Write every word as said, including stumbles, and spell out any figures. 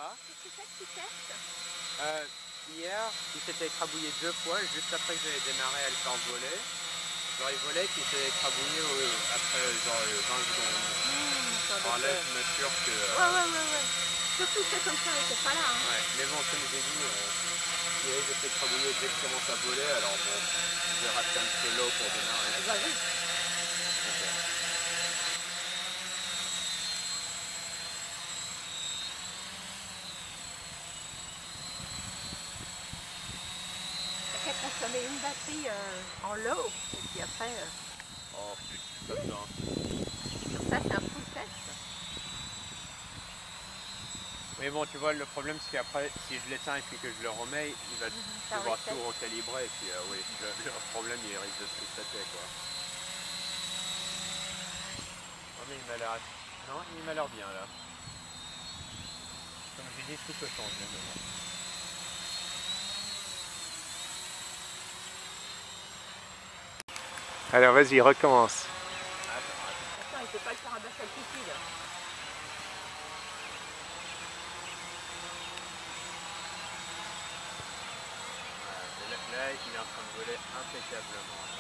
va. Qu'est-ce que c'est que tu testes? Euh, hier, il s'était écrabouillé deux fois, juste après que j'avais démarré à le faire voler. Genre il volait, puis il s'est écrabouillé euh, après genre euh, vingt secondes. Mmh, Alors là, je m'assure que... Euh, ouais, ouais, ouais, ouais. Surtout fait comme ça, elle était pas là. Hein. Ouais, mais bon, comme j'ai dit, euh, il risque de s'écrabouiller dès que je commence à voler, alors bon, je vais rester un peu low pour démarrer. Ah, bah oui. Okay. T'as qu'à consommer une batterie euh, en low, et puis après... Euh... Oh, pas besoin. Comme ça, c'est un full test. Mais bon, tu vois, le problème c'est qu'après, si je l'éteins et puis que je le remets, il va Mm-hmm, devoir tout recalibrer, et puis euh, oui, le, le problème il risque de se péter, quoi. Oh, mais il m'a l'air... Non, il m'a l'air bien, là. Comme j'ai dit, tout peut changer, mais bon. Alors, vas-y, recommence. Attends, attends, il ne peut pas le faire à basse altitude. Là, là, il est en train de voler impeccablement.